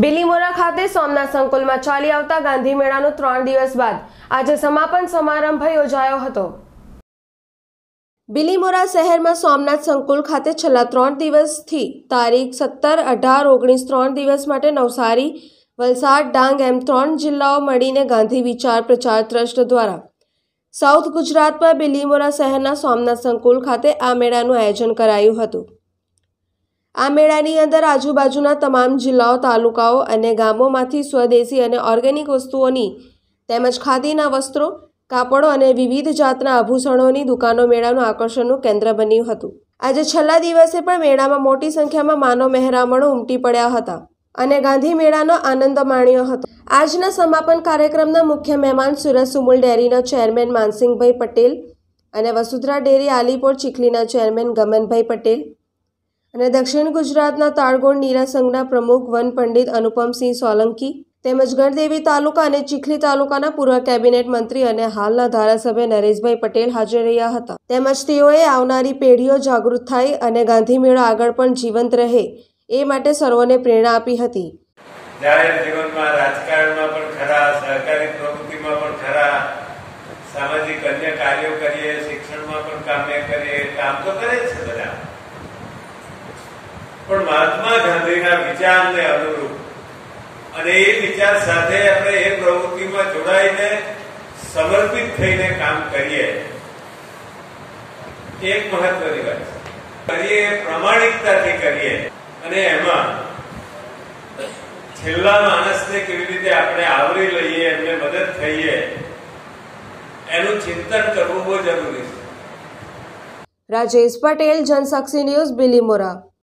બિલીમોરા ખાતે સોમનાથ સંકુલમાં ચાલી આવતા ગાંધી મેળાનો 3 દિવસ બાદ આજે સમાપન સમારંભ યોજાયો હતો। બિલીમોરા શહેરમાં સોમનાથ સંકુલ ખાતે છેલ્લા 3 દિવસથી તારીખ 17, 18, 19 3 દિવસ માટે નવસારી, વલસાડ, ડાંગ એમ 3 જિલ્લાઓ મળીને ગાંધી વિચાર પ્રચાર ટ્રસ્ટ દ્વારા સાઉથ ગુજરાતમાં બિલીમોરા શહેરના સોમનાથ સંકુલ ખાતે આ મેળાનું આયોજન કરાયું હતું। આ મેળાની અંદર આજુબાજુના તમામ જિલ્લાઓ, તાલુકાઓ અને ગામોમાંથી સ્વદેશી અને ઓર્ગેનિક વસ્તુઓની તેમજ ખાદીના વસ્ત્રો, કાપડો અને વિવિધ જાતના આભૂષણોની દુકાનો મેળાનું આકર્ષણનું કેન્દ્ર બન્યું હતું। આજે છેલ્લા દિવસે પણ મેળામાં મોટી સંખ્યામાં માનવ મહેરામણો ઉમટી પડ્યા હતા અને ગાંધી મેળાનો આનંદ માણ્યો હતો। આજના સમાપન કાર્યક્રમના મુખ્ય મહેમાન સુરત સુમુલ ડેરીના ચેરમેન માનસિંહભાઈ પટેલ અને વસુધરા ડેરી આલીપોર ચીખલીના ચેરમેન ગમનભાઈ પટેલ અને દક્ષિણ ગુજરાતના તાળગોળ નીરા સંઘના પ્રમુખ વન પંડિત અનુપમસિંહ સોલંકી તેમજ ગણદેવી તાલુકા અને ચીખલી તાલુકાના પૂર્વ કેબિનેટ મંત્રી અને હાલના ધારાસભ્ય નરેશભાઈ પટેલ હાજર રહ્યા હતા। તેમજ તેઓએ આવનારી પેઢીઓ જાગૃત થાય અને ગાંધી મેળો આગળ પણ જીવંત રહે એ માટે સર્વોને પ્રેરણા આપી હતી। જાહેર જીવનમાં, રાજકારણમાં પણ ખરા, સહકારી પ્રવૃત્તિમાં પણ ખરા, સામાજિક અન્ય કાર્યો કરીએ, શિક્ષણમાં પણ કામ તો કરે છે બધા, પણ મહાત્મા ગાંધીના વિચારને અનુરૂપ અને એ વિચાર સાથે આપણે એ પ્રવૃત્તિમાં જોડાઈને સમર્પિત થઈને કામ કરીએ, એક મહત્વની વાત છે। કરીએ પ્રામાણિકતાથી કરીએ અને એમાં છેલ્લા માણસને કેવી રીતે આપણે આવરી લઈએ, એમને મદદ થઈએ, એનું ચિંતન કરવું બહુ જરૂરી છે। રાજેશ પટેલ, જનસાક્ષી ન્યૂઝ, બિલીમોરા।